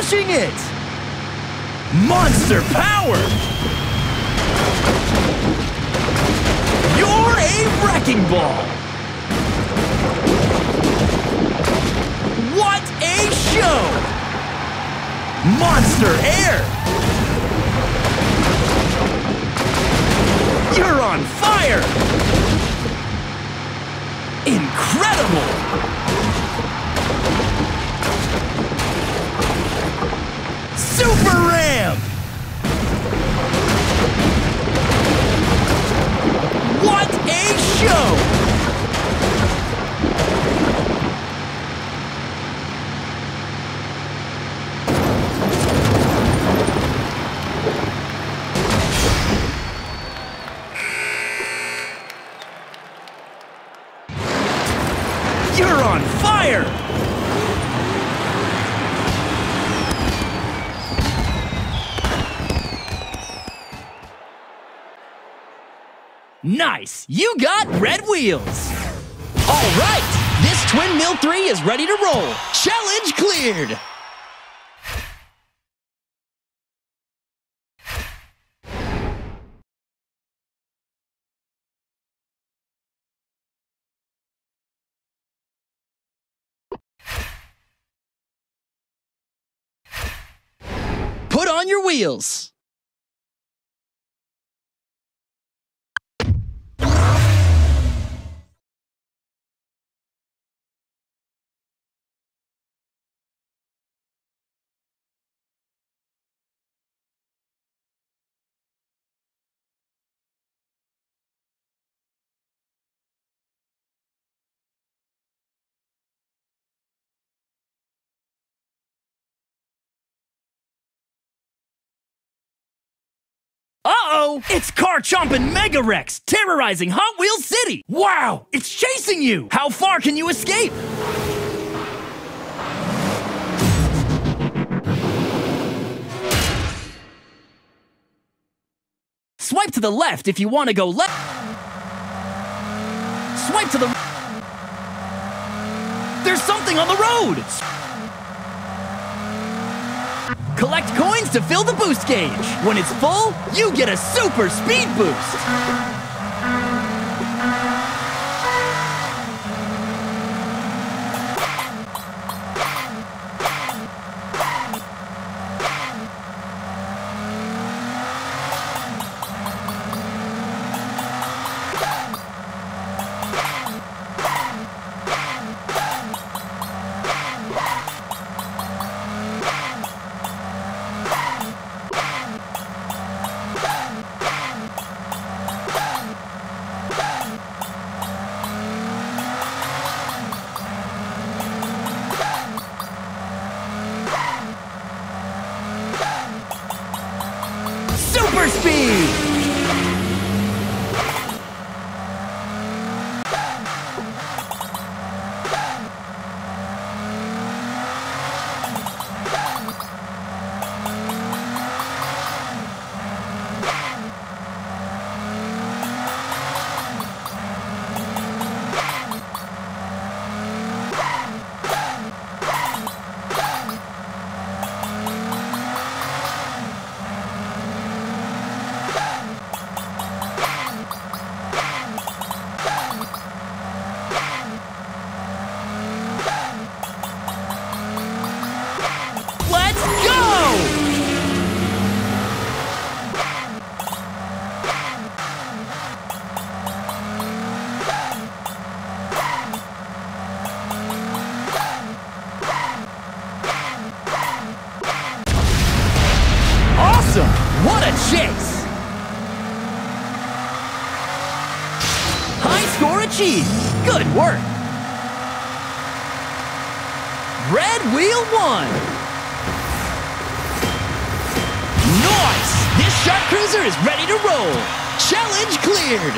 crushing it! Monster power! You're a wrecking ball! What a show! Monster air! You're on fire! Incredible! Super Ram! What a show! You're on fire! Nice! You got red wheels! All right! This Twin Mill 3 is ready to roll! Challenge cleared! Put on your wheels! Uh-oh! It's car-chomping Mega Rex, terrorizing Hot Wheels City! Wow! It's chasing you! How far can you escape? Swipe to the left if you want to go left. Swipe to the... There's something on the road! Collect coins to fill the boost gauge. When it's full, you get a super speed boost. Super speed! Awesome! What a chase! High score achieved! Good work! Red wheel 1! Nice! This shark cruiser is ready to roll! Challenge cleared!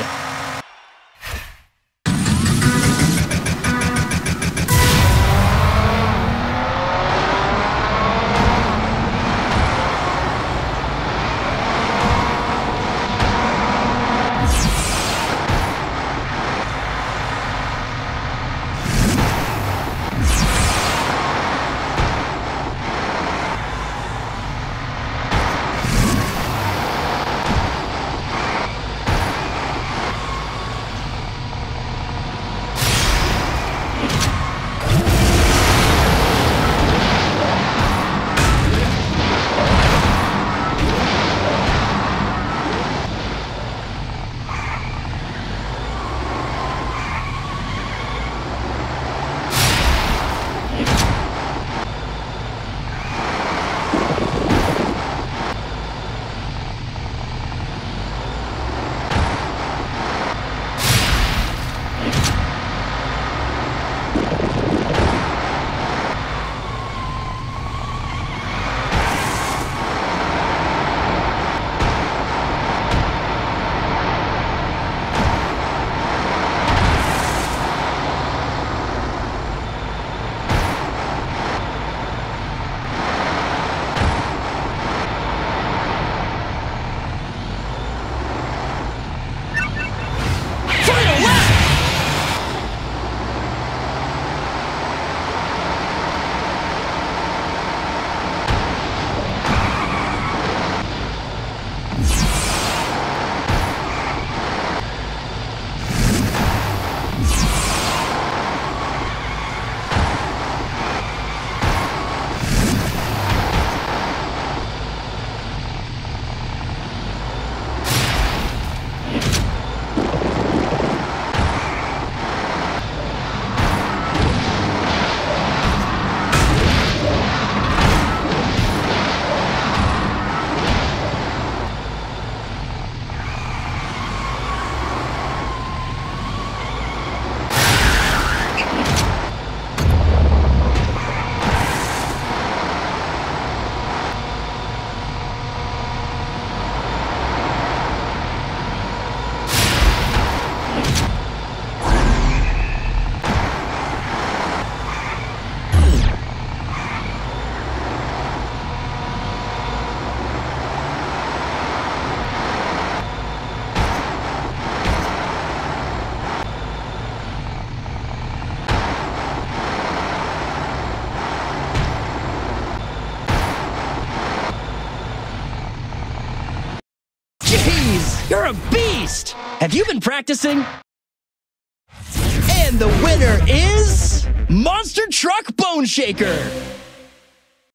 You're a beast! Have you been practicing? And the winner is Monster Truck Bone Shaker!